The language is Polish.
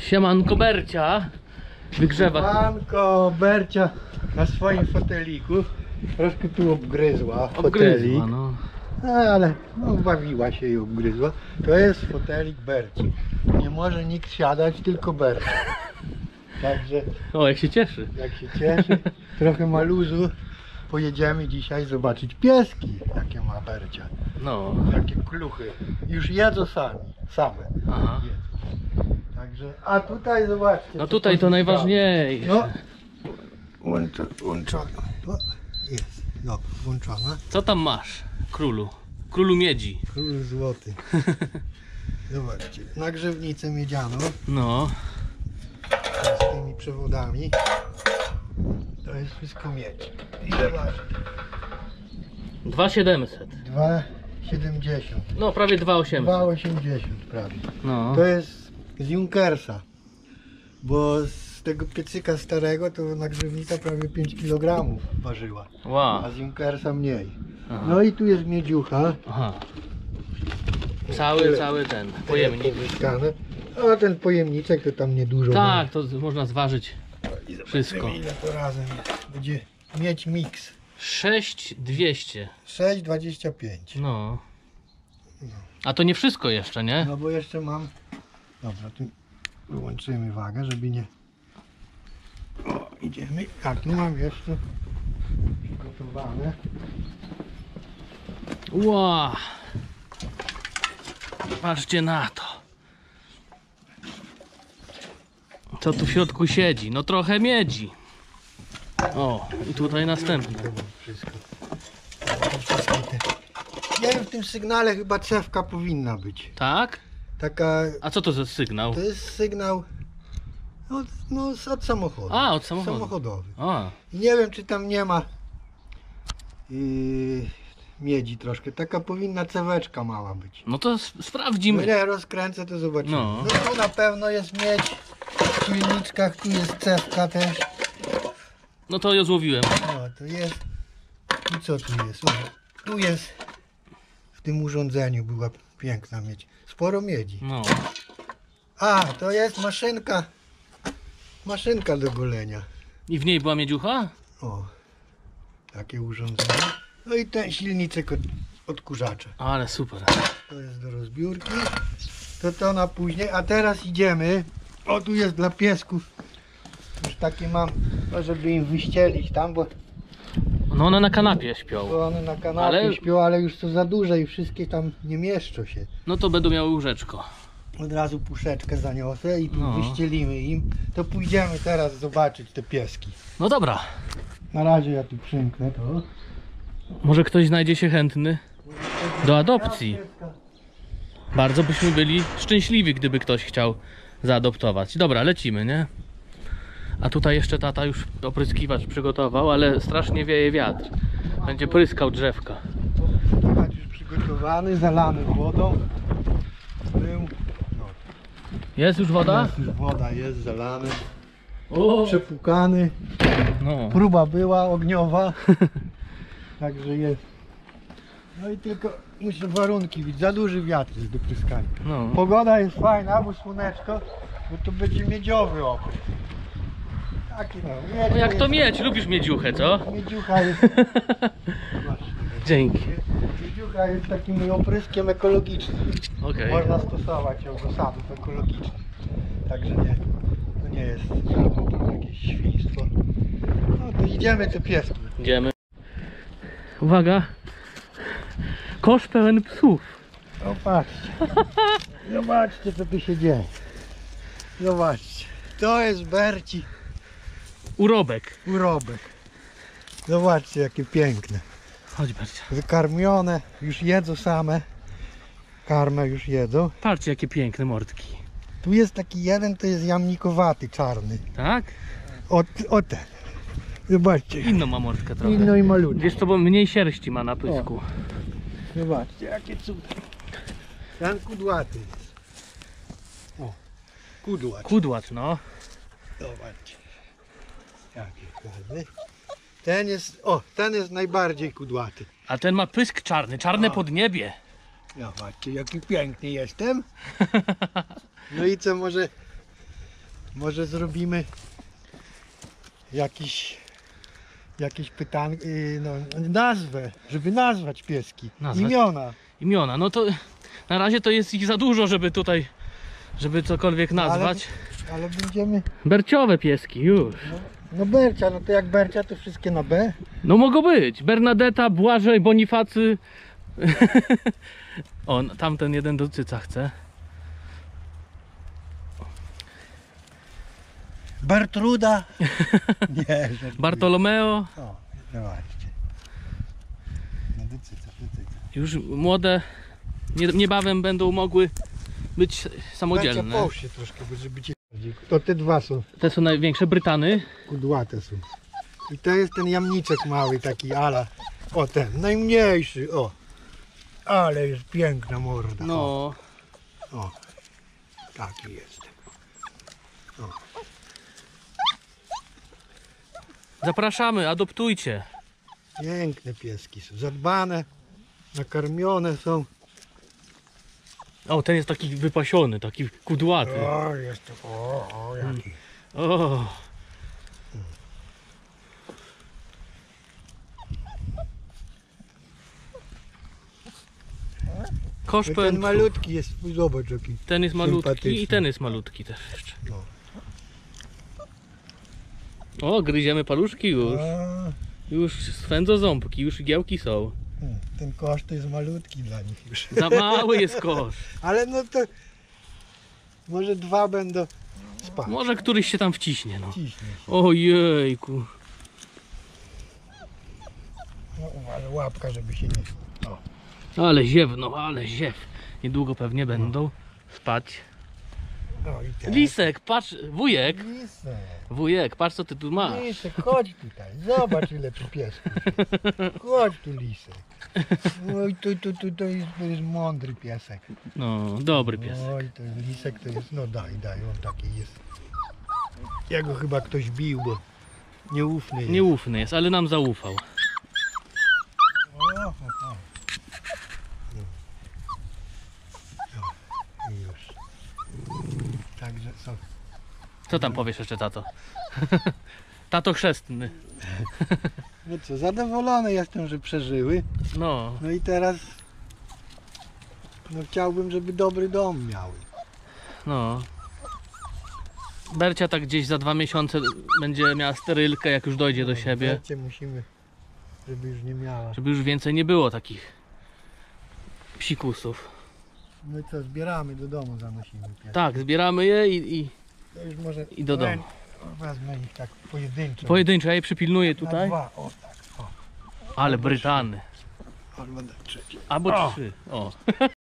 Siemanko Bercia wygrzewa. Siemanko Bercia na swoim foteliku. Troszkę tu obgryzła fotelik. No. Ale no, bawiła się i obgryzła. To jest fotelik Berci. Nie może nikt siadać, tylko Berci. Także O, jak się cieszy. jak się cieszy, trochę ma luzu. Pojedziemy dzisiaj zobaczyć pieski, jakie ma Bercia. No. Jakie kluchy. Już jedzą same. Aha. Jedzą. Także, a tutaj zobaczcie. No co tutaj to pozyskało. najważniejsze. No. Włączona. O, jest. Dobra, włączona. Co tam masz, królu? Królu miedzi. Król złoty. Zobaczcie. Nagrzewnicę miedzianą No. z tymi przewodami. To jest wszystko miedź. I zobaczcie. 2700. 2,70. No prawie 2800. 2,80 prawie. No. To jest z Junkersa. Bo z tego piecyka starego to nagrzewnica prawie 5 kg ważyła. Wow. A z Junkersa mniej. Aha. No i tu jest miedziucha. Aha. Cały ten pojemnik. Pozyskane. A ten pojemniczek to tam niedużo. Tak, to można zważyć wszystko. Ile to razem jest? Będzie mieć miks. 6200. 6,25. No. A to nie wszystko jeszcze, nie? No bo jeszcze mam. Dobra, tu wyłączymy wagę, żeby nie. O, idziemy. A tu mam jeszcze przygotowane. Wow. Patrzcie na to. Co tu w środku siedzi? No trochę miedzi. O, i tutaj następne. To mam wszystko. Wszystkie te. Nie wiem, w tym sygnale chyba cewka powinna być. Tak? Taka. A co to za sygnał? To jest sygnał. Od samochodu. A, od samochodu. Samochodowy. A, I nie wiem, czy tam nie ma miedzi troszkę. Taka powinna ceweczka mała być. no to No sprawdzimy. nie, rozkręcę, to zobaczymy. No. No tu na pewno jest miedź. W silniczkach tu jest cewka też. No to ja złowiłem. No, to jest. I co tu jest? O, tu jest. W tym urządzeniu była piękna miedź. Sporo miedzi. No. A, to jest maszynka. Maszynka do golenia. I w niej była miedziucha? O, takie urządzenie. No i ten silniczek odkurzacza. Ale super. To jest do rozbiórki. To na później. A teraz idziemy. O, tu jest dla piesków. Już takie mam, żeby im wyścielić tam, bo No one na kanapie śpią. one na kanapie śpią, ale już to za duże i wszystkie tam nie mieszczą się. No to będą miały łóżeczko. Od razu puszeczkę zaniosę i tu No. wyścielimy im. To pójdziemy teraz zobaczyć te pieski. No dobra. Na razie ja tu przymknę to. Może ktoś znajdzie się chętny do adopcji. Bardzo byśmy byli szczęśliwi, gdyby ktoś chciał zaadoptować. Dobra, lecimy, nie? A tutaj jeszcze tata już opryskiwacz przygotował, ale strasznie wieje wiatr. Będzie pryskał drzewka. Opryskiwacz już przygotowany, zalany wodą. Był. No, Jest już woda? jest już woda, jest zalany. O! Przepłukany. No. Próba była ogniowa. Także jest. No i tylko muszę warunki widzieć. Za duży wiatr jest do pryskania. No. Pogoda jest fajna, bo słoneczko, bo to będzie miedziowy oprysk. Taki no. No jak to mieć? Lubisz miedziuchę, co? Miedziucha jest. Dzięki. Miedziucha jest takim opryskiem ekologicznym. Okej. Można stosować ją do sadów ekologicznych. Także to nie jest jakieś świństwo. No to idziemy te pieski. Idziemy. Uwaga. Kosz pełen psów. O patrzcie. Zobaczcie co tu się dzieje. Zobaczcie. To jest Berci Urobek. urobek. Zobaczcie jakie piękne. Chodź Bercia. Wykarmione. Już jedzą same. Karmę już jedzą. Patrzcie jakie piękne mordki. Tu jest taki jeden, to jest jamnikowaty, czarny. Tak? O ten. Zobaczcie. Inną ma mordkę trochę. Inno i malutki. Wiesz co, bo mniej sierści ma na pysku. Zobaczcie, jakie cuda. Ten kudłaty jest. O, kudłacz. Kudłacz, no. Zobaczcie. Jaki ładny. Ten jest najbardziej kudłaty. A ten ma pysk czarny, czarne podniebie. Zobaczcie, jaki piękny jestem. No i co, może Może zrobimy jakieś pytanie, no, nazwę, żeby nazwać pieski. Nazwać? Imiona. No to na razie to jest ich za dużo, żeby tutaj, żeby cokolwiek nazwać. Ale będziemy... Berciowe pieski, już. No Bercia, no to jak Bercia to wszystkie na B. No mogą być. Bernadetta, Błażej, Bonifacy. O, tamten jeden do cyca chce. Bertruda. Nie, Bartolomeo. O, zobaczcie. No do cyca. Już młode niebawem będą mogły być samodzielne. Bercia, połóż się troszkę, żeby cię... To te dwa są Te są największe, Brytany. kudłate są. I to jest ten jamniczek mały taki ala. O ten, najmniejszy, o. Ale jest piękna morda. No, O. Taki jest. zapraszamy, adoptujcie. Piękne pieski są, zadbane, nakarmione są. O, ten jest taki wypasiony, taki kudłaty. O, jest to, o jaki. O, kosz Ten pętlu. malutki jest, zobacz jaki. Ten jest malutki sympatyczny. i ten jest malutki też jeszcze. No. O, gryziemy paluszki już. A, Już swędzą ząbki, już igiełki są. ten kosz to jest malutki dla nich już. Za mały jest kosz. Ale no to może dwa będą spać. Może któryś się tam wciśnie, no. Ciśnie się. Ojejku. No, ale łapka, żeby się nie... O. Ale ziewnął, ale ziew. Niedługo pewnie będą spać. No i teraz. Lisek, patrz, wujek. Lisek. Wujek, patrz co ty tu masz. Lisek, chodź tutaj, zobacz ile tu piesków. Chodź tu lisek. Oj, to jest mądry piesek. No, dobry pies. Oj, to jest lisek, to jest, no daj, on taki jest. Jego chyba ktoś bił, bo nieufny jest. Nieufny jest, ale nam zaufał. O. No. I już. Także są. Co tam powiesz jeszcze, tato? Tato chrzestny. No co, zadowolony jestem, że przeżyły. No, No i teraz no chciałbym, żeby dobry dom miały. no. Bercia tak gdzieś za 2 miesiące będzie miała sterylkę, jak już dojdzie do siebie. Wreszcie musimy, żeby już nie miała. Żeby już więcej nie było takich psikusów. No i co, zbieramy do domu, zanosimy pies. Tak, zbieramy je i To już może i do domu. Wezmę ich tak pojedynczo. Pojedynczo, ja je przypilnuję Na tutaj. dwa, o tak, o. Ale Brytany. Albo na trzeci. Albo 3. O.